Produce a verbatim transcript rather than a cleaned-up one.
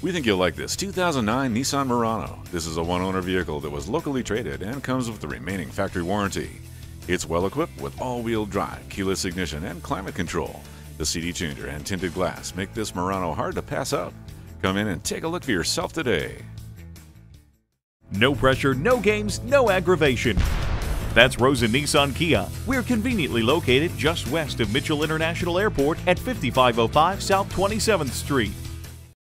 We think you'll like this two thousand nine Nissan Murano. This is a one-owner vehicle that was locally traded and comes with the remaining factory warranty. It's well equipped with all-wheel drive, keyless ignition, and climate control. The C D tuner and tinted glass make this Murano hard to pass up. Come in and take a look for yourself today. No pressure, no games, no aggravation. That's Rosen Nissan Kia. We're conveniently located just west of Mitchell International Airport at fifty-five oh five South twenty-seventh Street.